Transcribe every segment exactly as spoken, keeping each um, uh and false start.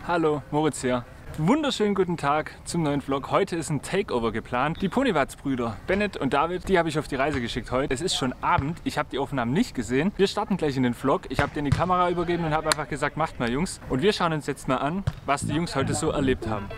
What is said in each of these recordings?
Hallo, Moritz hier. Wunderschönen guten Tag zum neuen Vlog. Heute ist ein Takeover geplant. Die Ponywatz-Brüder, Bennett und David, die habe ich auf die Reise geschickt heute. Es ist schon Abend, ich habe die Aufnahmen nicht gesehen. Wir starten gleich in den Vlog. Ich habe denen die Kamera übergeben und habe einfach gesagt, macht mal Jungs. Und wir schauen uns jetzt mal an, was die Jungs heute so erlebt haben.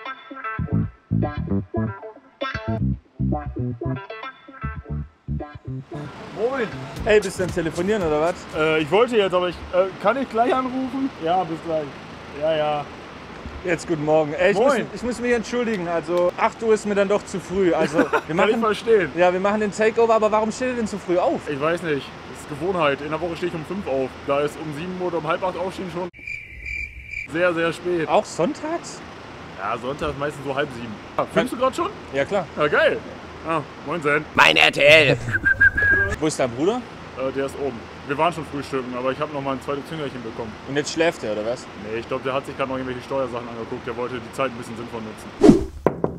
Moin! Hey, bist du am Telefonieren oder was? Äh, ich wollte jetzt, aber ich äh, kann ich gleich anrufen? Ja, bis gleich. Ja, ja. Jetzt guten Morgen. Ey, ich, muss, ich muss mich entschuldigen, also acht Uhr ist mir dann doch zu früh. Also, wir machen, kann ich verstehen. Ja, wir machen den Takeover, aber warum steht ihr denn so früh auf? Ich weiß nicht, das ist Gewohnheit. In der Woche stehe ich um fünf auf. Da ist um sieben oder um halb acht aufstehen schon sehr, sehr spät. Auch sonntags? Ja, Sonntag meistens so halb sieben. Ja, filmst du gerade schon? Ja, klar. Ja, geil. Ah, moin Sen. Mein R T L! Wo ist dein Bruder? Äh, der ist oben. Wir waren schon frühstücken, aber ich habe noch mal ein zweites Züngerchen bekommen. Und jetzt schläft er, oder was? Nee, ich glaube, der hat sich gerade noch irgendwelche Steuersachen angeguckt. Der wollte die Zeit ein bisschen sinnvoll nutzen.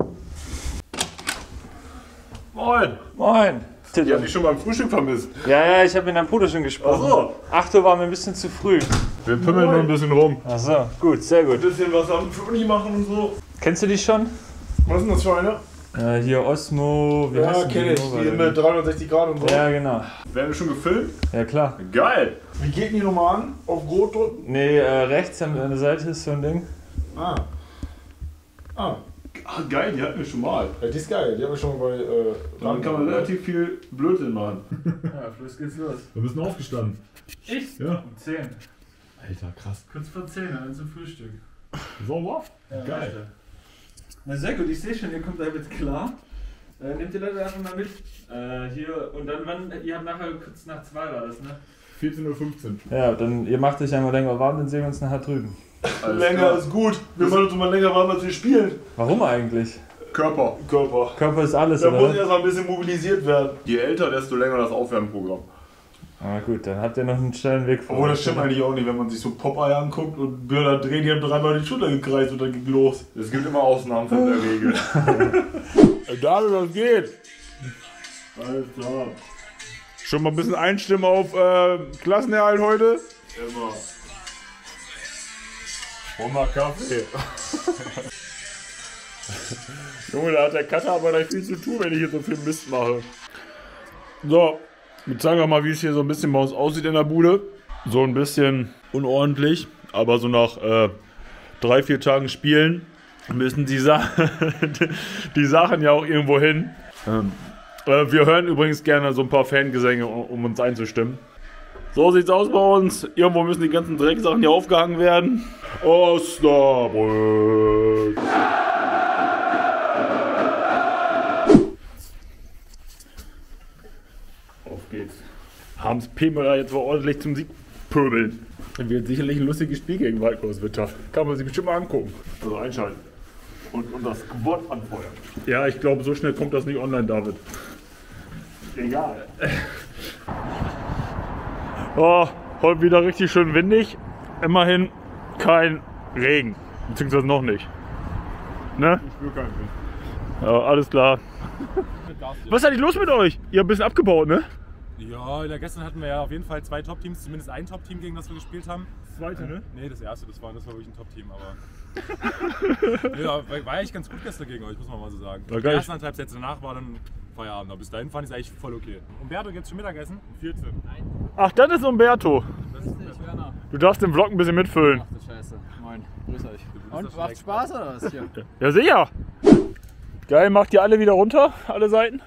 Moin! Moin! Die haben dich schon beim Frühstück vermisst. Ja, ja, ich habe mit deinem Bruder schon gesprochen. Ach so. acht Uhr war mir ein bisschen zu früh. Wir pimmeln nur ein bisschen rum. Ach so, gut, sehr gut. Ein bisschen was am Uni machen und so. Kennst du die schon? Was ist denn das für eine? Äh, hier Osmo, wie heißt Ja, kenne ich. Die mit dreihundertsechzig Grad und so. Ja, genau. Werden wir schon gefilmt? Ja, klar. Geil! Wie geht die nochmal an? Auf Rot drücken? Nee, äh, rechts an der Seite ist so ein Ding. Ah. Ah. Ach, geil, die hatten wir schon mal. Ja, die ist geil. Die haben wir schon mal bei. Äh, Dann kann man relativ viel Blödsinn machen. Ja, los geht's los. Wir müssen aufgestanden. Ich? Ja. Um zehn. Alter, krass. Kurz vor zehn, dann zum Frühstück. Sauber? Ja, Geil. Na sehr gut, ich sehe schon, ihr kommt damit klar. Äh, nehmt ihr Leute einfach mal mit. Äh, hier, und dann, wann, ihr habt nachher kurz nach zwei war das, ne? vierzehn Uhr fünfzehn. Ja, dann ihr macht euch einmal länger warm, dann sehen wir uns nachher drüben. Alles länger klar. Ist gut. Wir wollen uns mal länger warm, als wir spielen. Warum eigentlich? Körper. Körper. Körper ist alles, Da oder? muss erst mal ein bisschen mobilisiert werden. Je älter, desto länger das Aufwärmprogramm. Ah gut, dann habt ihr noch einen schnellen Weg vor. Obwohl, das stimmt eigentlich auch nicht, wenn man sich so Popeye anguckt und Bilder drehen, die haben dreimal die Schulter gekreist und dann ging los. Es gibt immer Ausnahmen von der Regel. David, was geht? Alles klar. Schon mal ein bisschen einstimmen auf äh, Klassenerhalt heute? Immer. Hol mal Kaffee. Junge, da hat der Cutter aber gleich viel zu tun, wenn ich hier so viel Mist mache. So. Jetzt sagen wir mal, wie es hier so ein bisschen bei uns aussieht in der Bude. So ein bisschen unordentlich, aber so nach äh, drei, vier Tagen Spielen müssen die, Sa die Sachen ja auch irgendwo hin. Ähm, äh, wir hören übrigens gerne so ein paar Fangesänge, um, um uns einzustimmen. So sieht's aus bei uns. Irgendwo müssen die ganzen Drecksachen hier aufgehangen werden. Osnabrück! Geht's. Haben's Pemera jetzt wohl ordentlich zum Sieg pöbeln. Dann wird sicherlich ein lustiges Spiel gegen Waldgroßwitter. Kann man sich bestimmt mal angucken. Also einschalten. Und, und das Wort anfeuern. Ja, ich glaube, so schnell kommt das nicht online, David. Egal. Oh, heute wieder richtig schön windig. Immerhin kein Regen. Beziehungsweise noch nicht. Ne? Ich spüre keinen Wind. Ja, alles klar. Was ist eigentlich los mit euch? Ihr habt ein bisschen abgebaut, ne? Ja, gestern hatten wir ja auf jeden Fall zwei Top-Teams, zumindest ein Top-Team, gegen das wir gespielt haben. Das zweite, ne? Nee, das erste, das war, das war wirklich ein Top-Team, aber... ja, war eigentlich ganz gut gestern gegen euch, muss man mal so sagen. Die ersten anderthalb Sätze danach war dann Feierabend, aber bis dahin fand ich es eigentlich voll okay. Umberto, geht's schon Mittagessen? vierzehn. Ach, das ist Umberto. Das ist nicht Werner. Du darfst den Vlog ein bisschen mitfüllen. Ach du Scheiße. Moin, grüß euch. Und, macht Spaß oder was hier? Ja, sicher. Geil, macht ihr alle wieder runter, alle Seiten?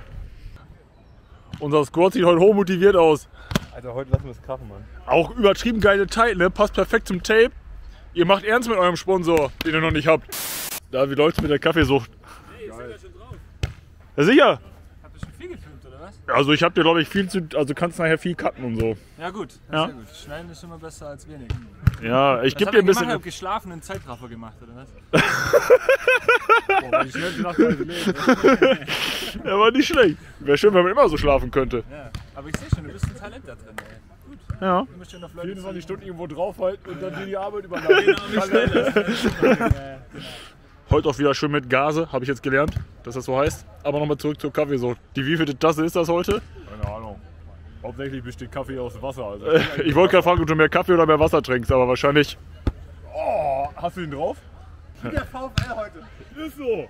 Unser Squad sieht heute hochmotiviert aus. Also heute lassen wir es krachen, Mann. Auch übertrieben geile Tight, ne? Passt perfekt zum Tape. Ihr macht ernst mit eurem Sponsor, den ihr noch nicht habt. Da, wie läuft's mit der Kaffeesucht? Hey, ist ja schon drauf. Ja, sicher. Habt ihr schon viel gefilmt, oder was? Also ich hab dir, glaube ich, viel zu... Also kannst nachher viel cutten und so. Ja gut, ja. Sehr gut. Schneiden ist immer besser als wenig. Ja, ich gebe dir ein bisschen... Ich hab geschlafen und Zeitraffer gemacht, oder was? Boah, war nicht schnell gedacht, ja, war nicht schlecht. Wäre schön, wenn man immer so schlafen könnte. Ja, aber ich sehe schon, du bist ein Talent da drin, ey. Gut. Ja. Du musst schon auf Leute vierundzwanzig Stunden irgendwo draufhalten und dann dir die Arbeit überlassen. Genau, wie schnell das ist. Ja, genau. Heute auch wieder schön mit Gase, habe ich jetzt gelernt, dass das so heißt. Aber nochmal zurück zur Kaffeesucht. Die wievielte Tasse ist das heute? Keine Ahnung. Hauptsächlich besteht Kaffee aus Wasser. Also ich wollte gerade fragen, ob du mehr Kaffee oder mehr Wasser trinkst, aber wahrscheinlich... Oh, Hast du ihn drauf? Wie der VfL heute. Ist so.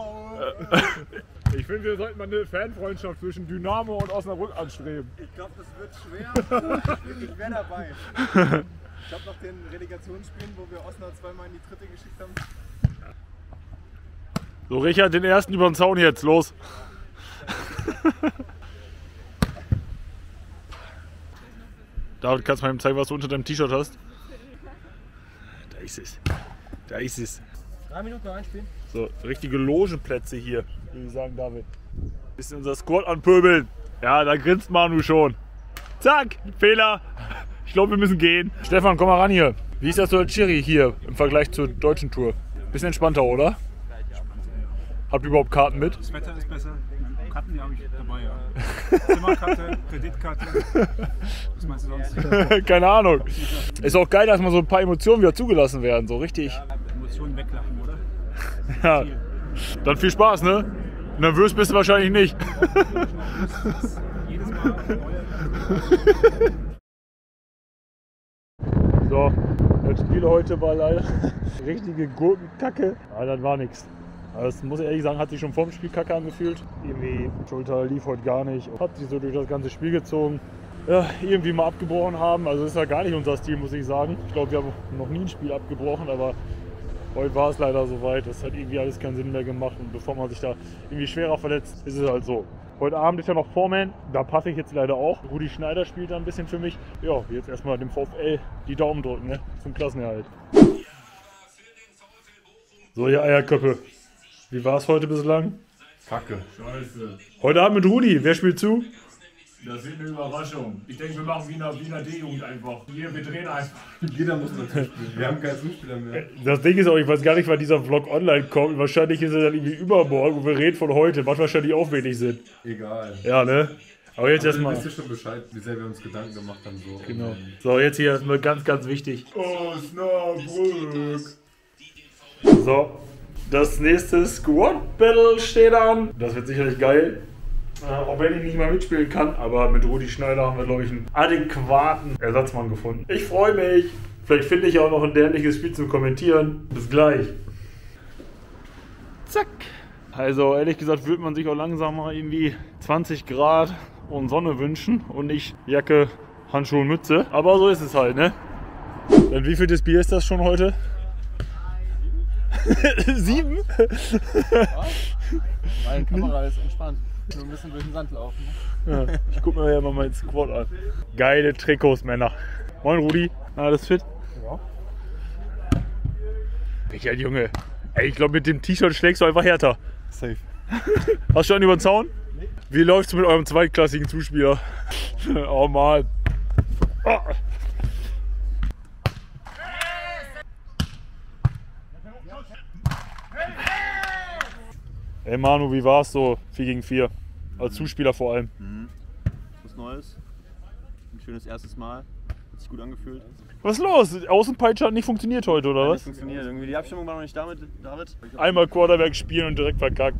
Ich finde, wir sollten mal eine Fanfreundschaft zwischen Dynamo und Osnabrück anstreben. Ich glaube, das wird schwer. Ich wäre dabei. Ich glaube, nach den Relegationsspielen, wo wir Osnabrück zweimal in die dritte geschickt haben. So, Richard, den ersten über den Zaun jetzt. Los. David, kannst du mal eben zeigen, was du unter deinem T-Shirt hast? Da ist es. Da ist es. Drei Minuten noch einspielen. So, richtige Logenplätze hier, würde ich sagen, David. Bisschen unser Squad anpöbeln. Ja, da grinst Manu schon. Zack, Fehler. Ich glaube, wir müssen gehen. Stefan, komm mal ran hier. Wie ist das so der Chiri hier im Vergleich zur deutschen Tour? Bisschen entspannter, oder? Habt ihr überhaupt Karten mit? Das Wetter ist besser. Karten, die habe ich dabei, ja. Zimmerkarte, Kreditkarte. Was meinst du sonst? Keine Ahnung. Ist auch geil, dass mal so ein paar Emotionen wieder zugelassen werden. So richtig. Emotionen weglachen, oder? Ja. Dann viel Spaß, ne? Nervös bist du wahrscheinlich nicht. Jedes Mal So, das Spiel heute war leider richtige Gurkenkacke. Aber das war nichts. Das muss ich ehrlich sagen, hat sich schon vorm Spiel kacke angefühlt. Irgendwie, Schulter lief heute gar nicht. Hat sich so durch das ganze Spiel gezogen. Ja, irgendwie mal abgebrochen haben. Also das ist ja gar nicht unser Stil, muss ich sagen. Ich glaube, wir haben noch nie ein Spiel abgebrochen, aber heute war es leider soweit. Das hat irgendwie alles keinen Sinn mehr gemacht. Und bevor man sich da irgendwie schwerer verletzt, ist es halt so. Heute Abend ist ja noch Foreman, da passe ich jetzt leider auch. Rudi Schneider spielt da ein bisschen für mich. Ja, jetzt erstmal dem VfL die Daumen drücken, ne? Zum Klassenerhalt. So, ihr Eierköppe. Wie war es heute bislang? Kacke. Scheiße. Heute Abend mit Rudi. Wer spielt zu? Das wird eine Überraschung. Ich denke, wir machen Wiener, Wiener D-Jugend einfach. Hier, wir drehen einfach. Jeder muss natürlich spielen. Wir haben keinen Zuspieler mehr. Das Ding ist auch, ich weiß gar nicht, wann dieser Vlog online kommt. Wahrscheinlich ist er dann irgendwie übermorgen und wir reden von heute. Macht wahrscheinlich auch wenig Sinn. Egal. Ja, ne? Aber jetzt erstmal. Du weißt ja schon Bescheid, wie sehr wir uns Gedanken gemacht haben. So. Genau. So, jetzt hier erstmal ganz, ganz wichtig. Osnabrück. So. Das nächste Squad Battle steht an. Das wird sicherlich geil. Äh, auch wenn ich nicht mal mitspielen kann. Aber mit Rudi Schneider haben wir, glaube ich, einen adäquaten Ersatzmann gefunden. Ich freue mich. Vielleicht finde ich auch noch ein dämliches Spiel zum Kommentieren. Bis gleich. Zack. Also ehrlich gesagt würde man sich auch langsam mal irgendwie zwanzig Grad und Sonne wünschen. Und nicht Jacke, Handschuhe und Mütze. Aber so ist es halt, ne? Dann wie viel das Bier ist das schon heute? Sieben? Meine Kamera ist entspannt. Nur ein bisschen durch den Sand laufen. Ja, ich guck mir ja mal meinen Squad an. Geile Trikots, Männer. Moin Rudi, alles fit? Ja. Richard, Junge. Ey, ich glaube, mit dem T-Shirt schlägst du einfach härter. Safe. Hast du einen über den Zaun? Nee. Wie läuft's mit eurem zweitklassigen Zuspieler? Oh Mann. Oh. Hey Manu, wie war's so? vier gegen vier. Als Zuspieler vor allem. Mhm. Was Neues. Ein schönes erstes Mal. Hat sich gut angefühlt. Was ist los? Außenpeitsche hat nicht funktioniert heute, oder Hat was? nicht funktioniert. Irgendwie die Abstimmung war noch nicht damit, David. Einmal Quarterback spielen und direkt verkackt.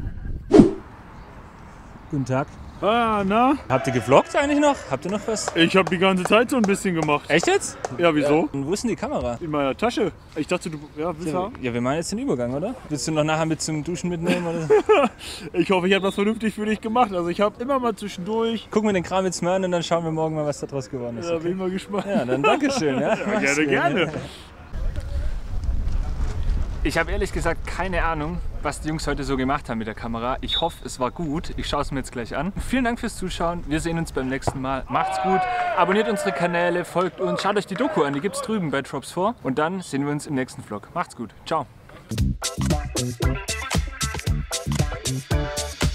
Guten Tag. Ah, na? Habt ihr gevloggt eigentlich noch? Habt ihr noch was? Ich habe die ganze Zeit so ein bisschen gemacht. Echt jetzt? Ja, wieso? Und wo ist denn die Kamera? In meiner Tasche. Ich dachte, du ja, willst du Ja, haben? ja, wir machen jetzt den Übergang, oder? Willst du noch nachher mit zum Duschen mitnehmen? Oder? Ich hoffe, ich habe das vernünftig für dich gemacht. Also ich habe immer mal zwischendurch. Gucken wir den Kram jetzt mal an und dann schauen wir morgen mal, was da draus geworden ist. Da Okay? bin ich mal gespannt. Ja, dann Dankeschön. Ja, Ja, Mach's gerne, gut, gerne. ja. Ich habe ehrlich gesagt keine Ahnung, was die Jungs heute so gemacht haben mit der Kamera. Ich hoffe, es war gut. Ich schaue es mir jetzt gleich an. Vielen Dank fürs Zuschauen. Wir sehen uns beim nächsten Mal. Macht's gut. Abonniert unsere Kanäle, folgt uns. Schaut euch die Doku an. Die gibt's drüben bei Drops vier. Und dann sehen wir uns im nächsten Vlog. Macht's gut. Ciao.